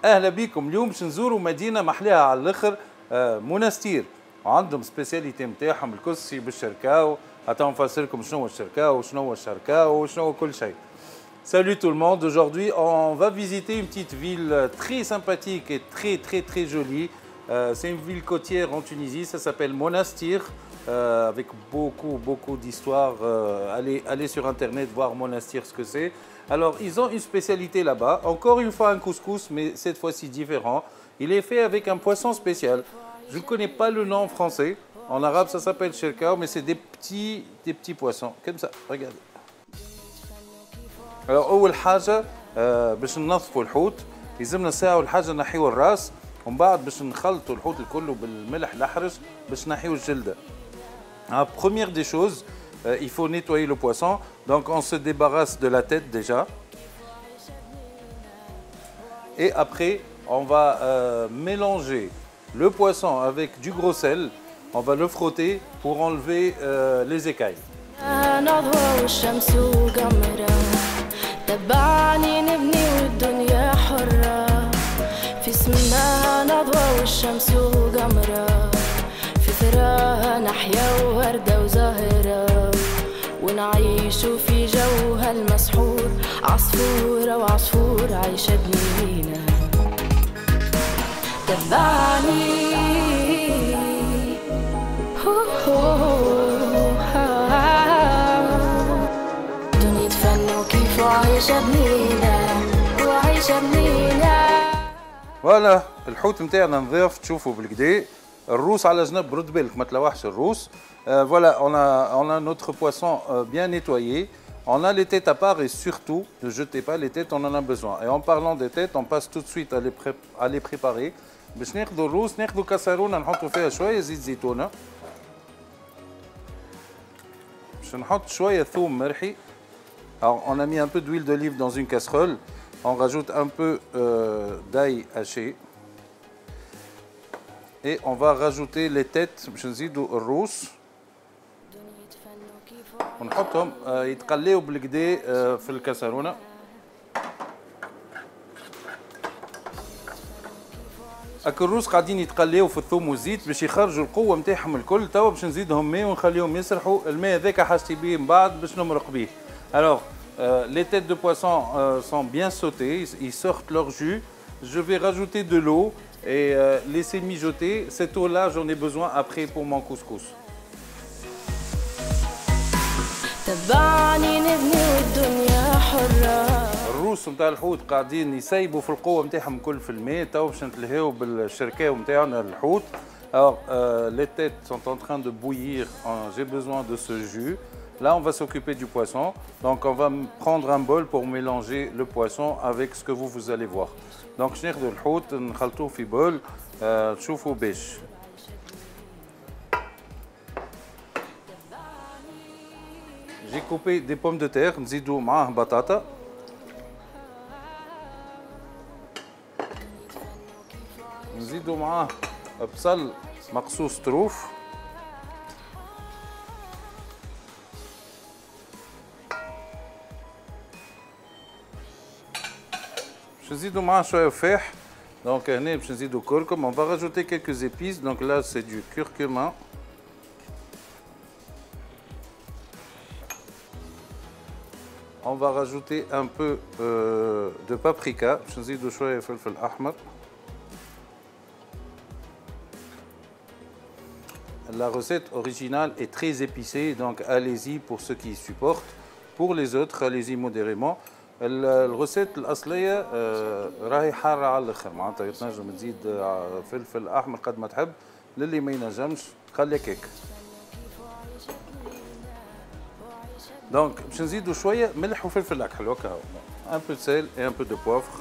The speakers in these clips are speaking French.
اهلا بكم. اليوم باش نزوروا مدينه محليها على الاخر، منستير، وعندهم سبيسياليتي نتاعهم الكسي بالشركاو. هاتوا نفسر لكم شنو هو الشركاو وشنو هو الشركاو وشنو هو كل شيء. Salut tout le monde, aujourd'hui on va visiter une petite ville très sympathique et très jolie. C'est une ville côtière en Tunisie, ça s'appelle Monastir, avec beaucoup d'histoires. Allez sur internet voir Monastir ce que c'est. Alors ils ont une spécialité là-bas, encore une fois un couscous mais cette fois-ci différent. Il est fait avec un poisson spécial. Je ne connais pas le nom français, en arabe ça s'appelle shirkao, mais c'est des petits poissons, comme ça, regardez. أول حاجة باش ننظفوا الحوت يلزمنا ساعة، أول حاجة نحيوا الراس، ومن بعد باش نخلطوا الحوت الكل بالملح الأحرج باش نحيوا الجلدة. Première des choses, il faut nettoyer le poisson, donc on se débarrasse de la tête déjà. Et après, on va mélanger le poisson avec du gros sel, on va le frotter pour enlever les écailles. تبعني نبني والدنيا حرة، في سماها نضوى والشمس وقمرة، في ثراها نحيا ووردة وزهرة، ونعيش في جوها المسحور، عصفورة وعصفور عايشة بنينا. تبعني فوالا الحوت نتاعنا نظيف تشوفوا بالكدا. الروس على جنب، رد بالك ما تلوحش الروس. Voilà, on a notre poisson bien nettoyé. On a les têtes à part et surtout ne jetez pas les têtes, on en a besoin. Et en parlant des têtes, on passe tout de suite à les préparer. باش ناخذوا الروس ناخذوا كاسرونه نحطوا فيها شويه زيت زيتونه، باش نحط شويه ثوم مرحي. Alors, on a mis un peu d'huile d'olive dans une casserole. On rajoute un peu d'ail haché. Et on va rajouter les têtes. باش نزيدوا الروس ونحطهم يتقليوا بالكدا في الكاسرونه. هاك الروس قاعدين يتقليوا في الثوم والزيت باش يخرجوا القوه نتاعهم الكل. توا باش نزيدهم ماء ونخليهم يسرحوا. الماء هذاك حاجتي بيه من بعد باش نمرق بيه. Alors, les têtes de poisson sont bien sautées, ils sortent leur jus. Je vais rajouter de l'eau et laisser mijoter. Cette eau-là, j'en ai besoin après pour mon couscous. الروس نتاع الحوت قاعدين يسيبوا في القوة نتاعهم كل في الماء. تو باش نتلهاو بالشركاو نتاعنا الحوت. Alors, les têtes sont en train de bouillir. J'ai besoin de ce jus. Là, on va s'occuper du poisson. Donc, on va prendre un bol pour mélanger le poisson avec ce que vous allez voir. Donc, je vais الحوت نخلطوه في بول تشوفوا باش. J'ai coupé des pommes de terre, نزيدوا معاه بطاطا. نزيدوا معاه بصل مقصوص طروف. Je vais ajouter donc on va rajouter quelques épices. Donc là c'est du curcuma, on va rajouter un peu de paprika. La recette originale est très épicée, donc allez-y pour ceux qui supportent. Pour les autres, allez-y modérément. الريسيت الاصليه راهي حاره على الاخر، معناتها تنجم تزيد فلفل احمر قد ما تحب. للي ما ينجمش خليك هيك. دونك باش نزيدوا شويه ملح وفلفل اكحل هكا، un peu de sel et un peu de poivre.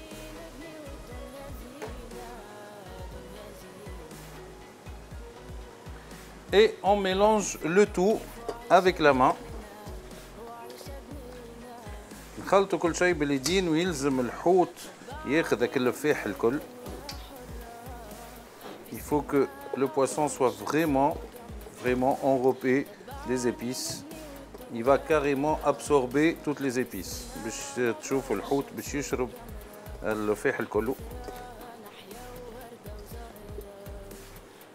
Et on mélange le tout avec la main. نخلطوا كل شيء باليدين ويلزم الحوت ياخذ هاك اللفاح الكل. Il faut que le poisson soit vraiment enrobé des épices. Il va carrément absorber toutes les épices باش تشوفوا الحوت باش يشرب اللفاح الكل.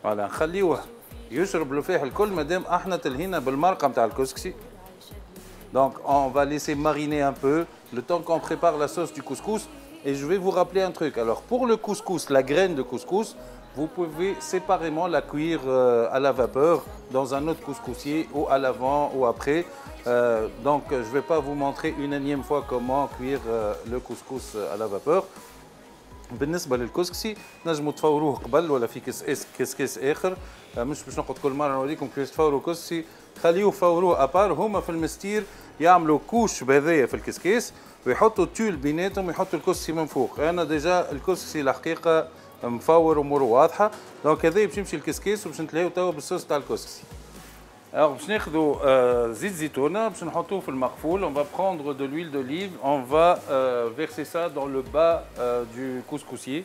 فوالا نخليوه يشرب الفاح الكل مادام احنا تلهينا بالمرقه نتاع الكسكسي. Donc on va laisser mariner un peu le temps qu'on prépare la sauce du couscous. Et je vais vous rappeler un truc. Alors pour le couscous, la graine de couscous, vous pouvez séparément la cuire à la vapeur dans un autre couscoussier ou à l'avant ou après. Donc je ne vais pas vous montrer une énième fois comment cuire le couscous à la vapeur. بالنسبه للكسكسي نجموا تفوروه قبل ولا في كسكس اخر، مش باش نقعد كل مره نوريكم كيفاش تفوروا كسكسي، خليوه فوروه ابار. هما في المستير يعملوا كوش بهذايا في الكسكيس ويحطوا تول بيناتهم ويحطوا الكسكسي من فوق. انا ديجا الكسكسي الحقيقه مفور اموره واضحه. دونك هذايا باش يمشي الكسكيس وباش نتلاقيو توا بالصوص تاع الكسكسي. Alors, باش ناخذوا زيت زيتونه باش نحطوه في المقفول. On va prendre de l'huile d'olive, on va verser ça dans le bas du couscoussier.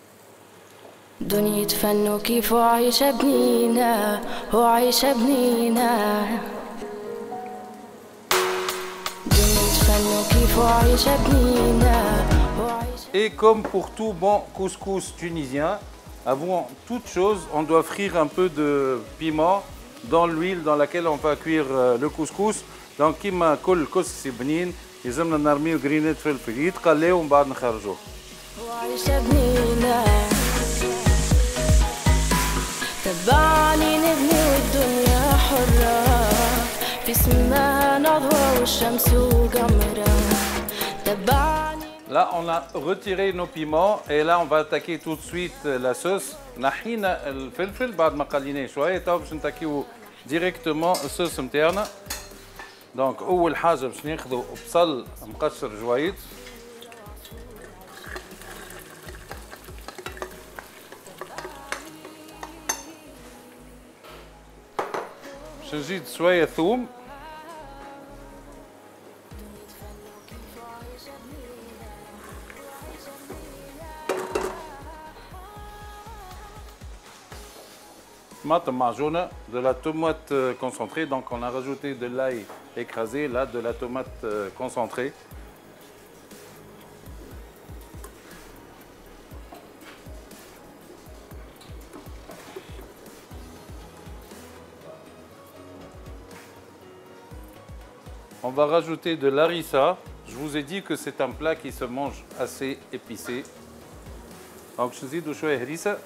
دنيا فنو كيف عايشة بنينة وعايشة بنينة دنيا فنو كيف عايشة بنينة. Et comme pour tout bon couscous tunisien, avant toute chose, on doit frire un peu de piment dans l'huile dans laquelle on va cuire le couscous. Donc كيما كل كسكسي بنين يلزمنا نرميو جرينات فلفل يتقلاو ومن بعد نخرجوه. وعايشة بنينة تبعني نبني والدنيا حرة في سماها نضوى والشمس وقمرة تبعني. Là, on a retiré nos piments et là, on va attaquer tout de suite la sauce. نحينا الفلفل بعد ما قليناه شوية تو باش نتاكيو ديريكتومون الصوص نتاعنا. دونك أول حاجة باش ناخذوا بصل مقشر جويد. باش نزيد شوية ثوم. Tomate marjone, de la tomate concentrée, donc on a rajouté de l'ail écrasé, là de la tomate concentrée. On va rajouter de l'harissa. Je vous ai dit que c'est un plat qui se mange assez épicé. Donc je نزيدوا شوية هريسة.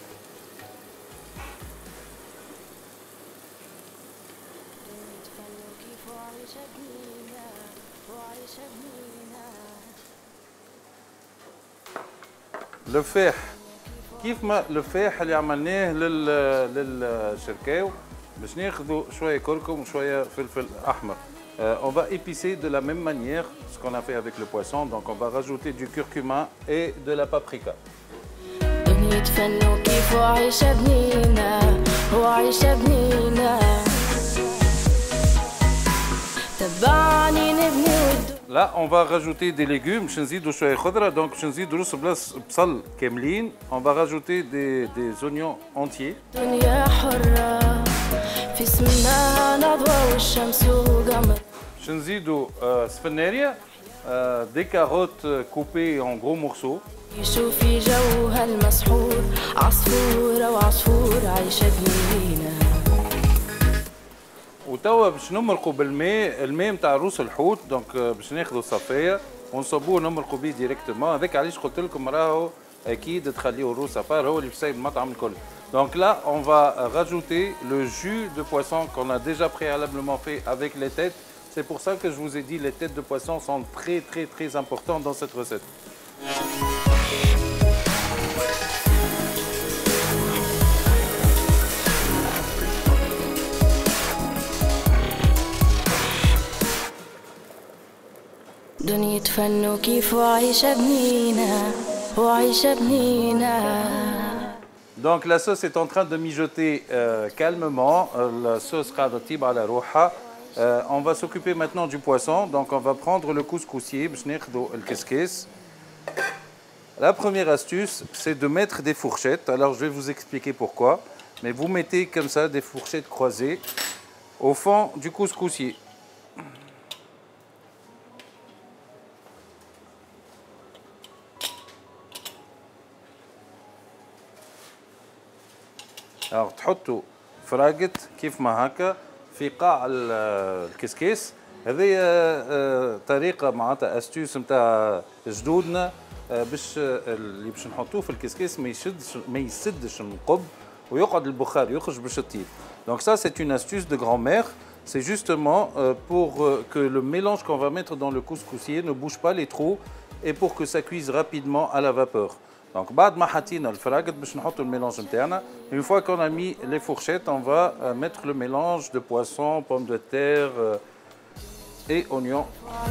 لو فاح كيف ما لو فاح اللي عملناه للشركاو باش ناخذوا شويه كركم وشويه فلفل احمر. On va épicer de la même manière ce qu'on a fait avec le poisson. Donc on va rajouter du curcuma et de la paprika. دنيا فنو كيف عايشة بنينة وعايشة بنينة تبعني نبني. Là, on va rajouter des légumes. Donc, on va rajouter des oignons entiers. Des carottes coupées en gros morceaux. وتوا باش نمرقوا بالماء، الماء نتاع روس الحوت. دونك باش ناخذوا الصفايه ونصبوه نمرقوا بيه ديريكتومون. هذاك علاش قلت لكم راهو اكيد تخليوا الروس ابار، هو اللي في سايب المطعم الكل. Donc là, on va rajouter le jus de poisson qu'on a déjà préalablement fait avec les têtes. C'est pour ça que je vous ai dit les têtes de poisson sont très importantes dans cette recette. دنيا فنو كيف عايشة بنينة وعايشة بنينة. Donc la sauce est en train de mijoter calmement. La sauce radotib ala roha. On va s'occuper maintenant du poisson. Donc on va prendre le couscoussier. La première astuce, c'est de mettre des fourchettes. Alors je vais vous expliquer pourquoi. Mais vous mettez comme ça des fourchettes croisées au fond du couscoussier. Alors تحطوا فراقت كيف ما هكا في قاع الكسكيس. هذه طريقه معناتها استيوس نتاع جدودنا باش اللي باش نحطوه في الكسكيس ما يسدش النقب ويقعد البخار يخرج باش يطيب. Donc ça c'est une astuce de grand-mère. C'est justement pour que le mélange qu'on va mettre dans le couscoussier ne bouge pas les trous et pour que ça cuise rapidement à la vapeur. Donc بعد ما حطينا الفراقد باش نحطوا الميلانج نتاعنا. Une fois qu'on a mis les fourchettes, on va mettre le mélange de poisson, pommes de terre et oignons.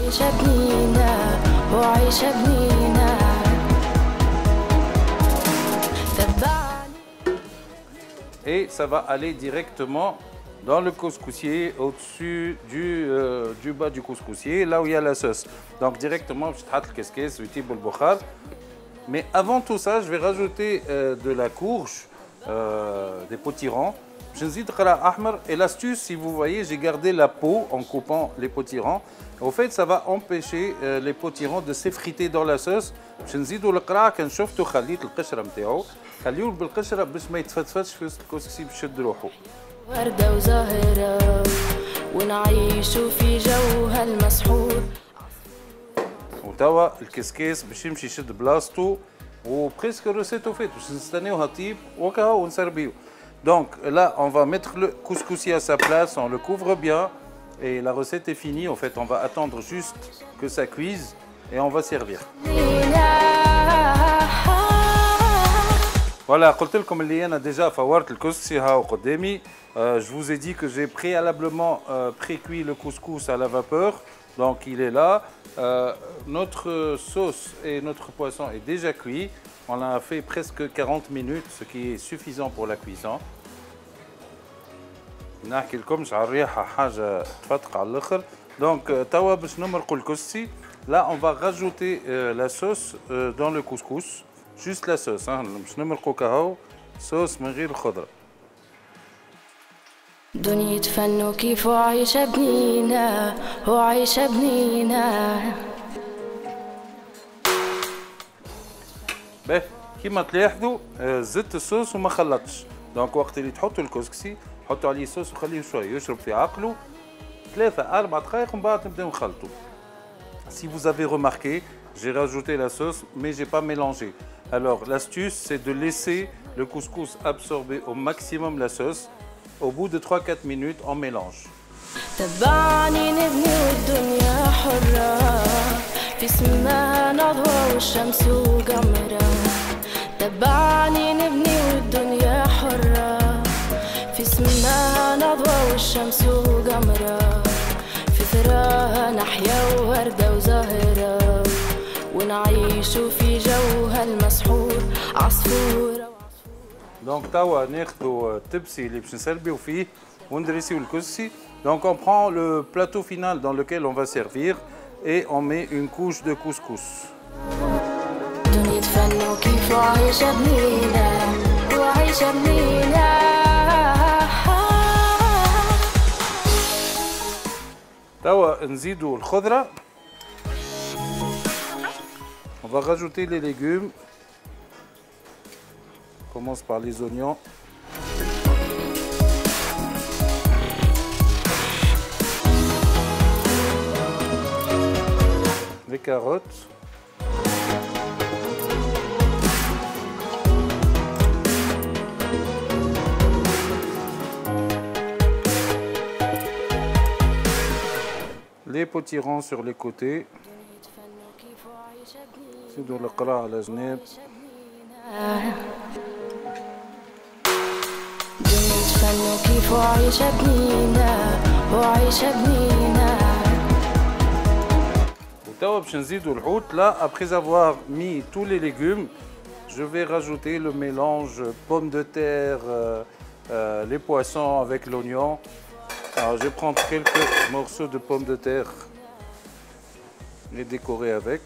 Et ça va aller directement dans le couscoussier, au-dessus du bas du couscoussier, là où il y a la sauce. Donc directement, je vais le keskes, le bokhar. Mais avant tout ça, je vais rajouter de la courge, des potirons. Je nzid qara ahmar. Et l'astuce, si vous voyez, j'ai gardé la peau en coupant les potirons. Au fait, ça va empêcher les potirons de s'effriter dans la sauce. Je nzid القرع كان شفتو خليت القشره نتاعو خليوه بالقشره باش ما يتفتفتش في الكسكسي باش يشد روحه. وردة وزهرة ونعيشوا في جوها المسحور. وتوا الكسكيس باش يمشي يشد بلاصتو وبريسك الروسيتو فات باش نستناوها طيب وكاهو ونسربيو. Donc là, on va mettre le couscoussier à sa place, on le couvre bien et la recette est finie. En fait, on va attendre juste que ça cuise et on va servir. Voilà, قلت لكم اللي أنا déjà فورت الكسكسي هاو قدامي. Je vous ai dit que j'ai préalablement pré-cuit le couscous à la vapeur. Donc il est là. Notre sauce et notre poisson est déjà cuit. On a fait presque 40 minutes, ce qui est suffisant pour la cuisson. نحكي لكمش على الريحة حاجة تفتق على الآخر. Donc توا باش نمرقوا الكسكسي. Là on va rajouter la sauce dans le couscous. Juste la sauce, باش نمرقوا كهو صوص من غير الخضرة. دنيا فنو كيف عايشة بنينة وعايشة بنينة. باهي كيما تلاحظوا زدت الصوص وما خلطش. دونك وقت اللي تحطوا الكسكسي حطوا عليه صوص وخليه شويه يشرب في عقله 3-4 دقائق ومن بعد نبداو نخلطوا. Si vous avez remarqué, j'ai rajouté la sauce mais j'ai pas mélangé. Alors l'astuce c'est de laisser le couscous absorber au maximum la sauce. Au bout de 3-4 minutes, on mélange. Donc توا ناخذوا التبسي اللي باش نسربيو فيه وندرسيو الكسكسي. Donc on prend le plateau final dans lequel on va servir et on met une couche de couscous. توا نزيدوا الخضرة. On va rajouter les légumes. On commence par les oignons. Les carottes. Les potirons sur les côtés. نزيدوا القرع على جناب. وتوا باش نزيدوا الحوت. Là, après avoir mis tous les légumes, je vais rajouter le mélange pommes de terre, les poissons avec l'oignon. Alors je vais prendre quelques morceaux de pommes de terre et décorer avec.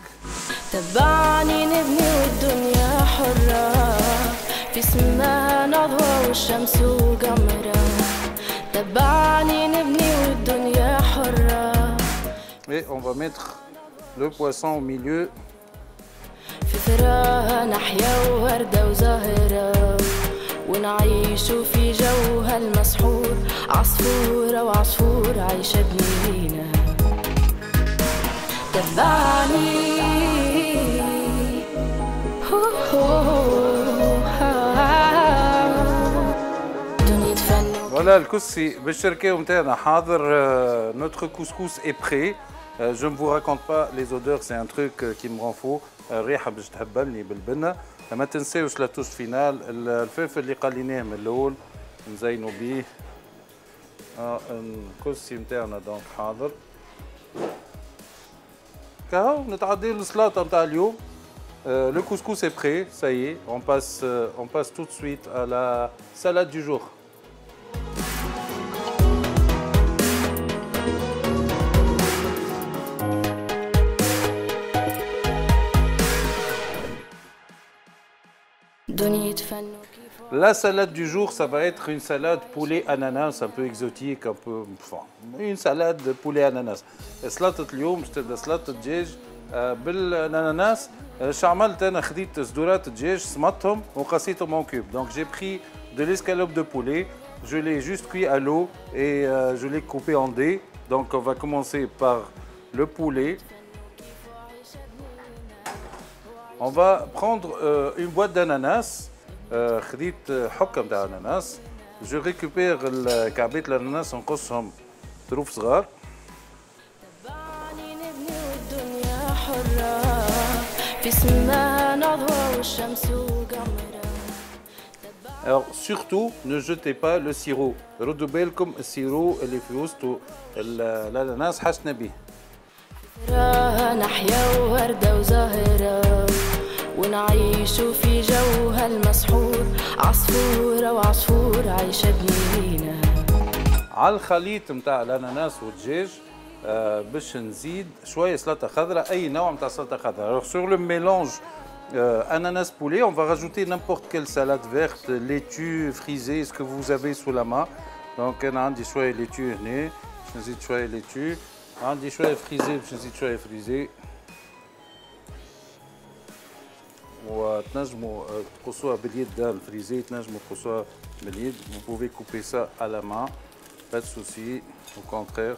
Et on va mettre le poisson au milieu. ونعيش في جوها المسحور عصفورة وعصفور عايشة بنينا تبعني دنيا فن. Voilà, le coussi بالشركة ومتاعنا حاضر. Notre couscous est prêt. Je ne vous raconte pas les odeurs, c'est un truc qui me rend fou. الريحة باش تهبلني بالبنة. ما تنساوش لا توش فينال الفلفل اللي قليناه من الاول نزينوا بيه. الكوسي نتاعنا دونك حاضر. كهو نتعديو للسلطة نتاع اليوم. Le couscous est prêt, ça y est. On passe tout de suite à la salade du jour. La salade du jour, ça va être une salade poulet ananas, un peu exotique, un peu, enfin, une salade de poulet ananas. سلطة اليوم تبدا سلطة دجاج بالاناناس. عملت انا خديت صدورات الدجاج صمتهم وقصيتهم en cube. Donc j'ai pris de l'escalope de poulet, je l'ai juste cuit à l'eau et je l'ai coupé en dés. Donc on va commencer par le poulet. On va prendre une boîte d'ananas. خديت حكة متاع اناناس. Je récupère كعبات الاناناس نقصهم طروف صغار. Alors surtout ne jetez pas le sirop. ردوا بالكم السيرو اللي في وسطه الاناناس حشنا به. نحيا وردة وزهرة ونعيش في جوها المسحور عصفورة وعصفور عايشة بنينا. على الخليط نتاع الاناناس والدجاج باش نزيد شوية سلطة خضراء، أي نوع نتاع سلطة خضراء. Alors sur le mélange ananas poulet, on va rajouter n'importe quelle salade verte, laitue, frisée, ce que vous avez sous la main. Donc أنا عندي شوية laitue هنا، باش نزيد شوية laitue. عندي شوية فريزي باش نزيد شوية فريزي. وتنجموا تقصوها باليد الفريزي، تنجموا تقصوها باليد. Vous pouvez couper ça à la main, pas de souci, au contraire.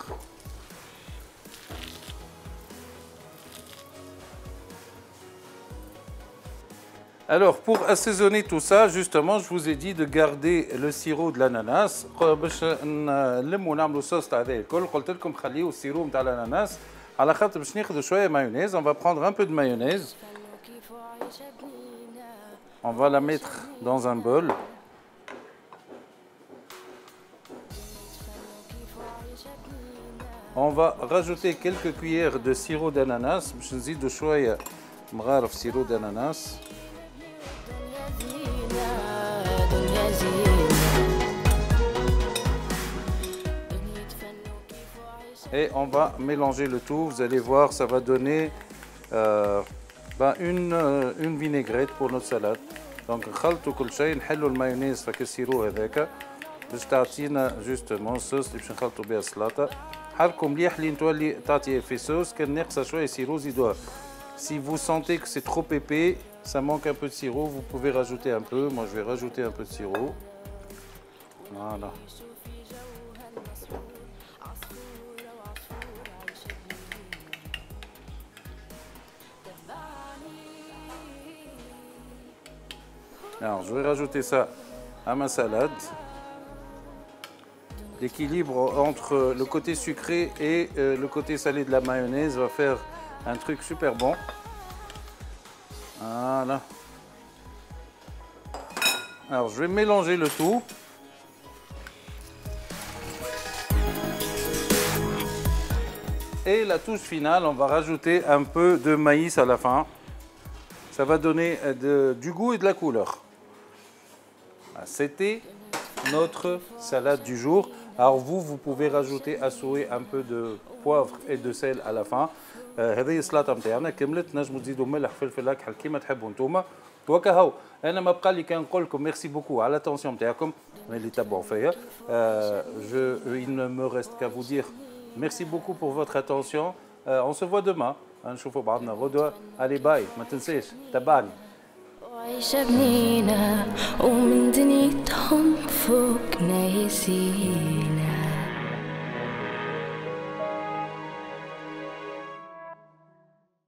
Alors pour assaisonner tout ça, justement, je vous ai dit de garder le sirop de l'ananas. باش نلموا نعملوا صوص تاع هذا الكل، قلت لكم خليوا السيرو نتاع الاناناس على خاطر باش ناخذوا شويه مايونيز. On va prendre un peu de mayonnaise. On va la mettre dans un bol. On va rajouter quelques cuillères de sirop d'ananas. باش نزيدوا شويه مغارف sirop d'ananas. Et on va mélanger le tout. Vous allez voir, ça va donner une vinaigrette pour notre salade. Donc نخلطوا كل شيء، نحلوا المايونيز فك السيرو هذاك باش تعطينا جوستومون الصوص اللي باش نخلطوا بها السلطه. حركوا مليح لين تولي تعطي في صوص. كان ناقصه شويه سيرو زيدوها. Si vous sentez que c'est trop épais, ça manque un peu de sirop, vous pouvez rajouter un peu. Moi, je vais rajouter un peu de sirop. Voilà. Alors, je vais rajouter ça à ma salade. L'équilibre entre le côté sucré et le côté salé de la mayonnaise va faire un truc super bon. Voilà. Alors je vais mélanger le tout. Et la touche finale, on va rajouter un peu de maïs à la fin. Ça va donner du goût et de la couleur. C'était notre salade du jour. Alors vous pouvez rajouter à souhait un peu de poivre et de sel à la fin. هذه السلطه نتاعنا كملت. نجموا تزيدوا ملح فلفل اكحل كيما تحبوا نتوما. وكهو انا ما بقى لي كان نقول لكم ميرسي بوكو على الاتونسيون نتاعكم اللي تبعوا فيا. Il ne me reste qu'à vous dire merci beaucoup pour votre attention. On se voit demain. نشوفوا بعضنا غدوه. Allez باي، ما تنساش تابعني. عايشة بنينا ومن دنيتهم فوق نايسينا.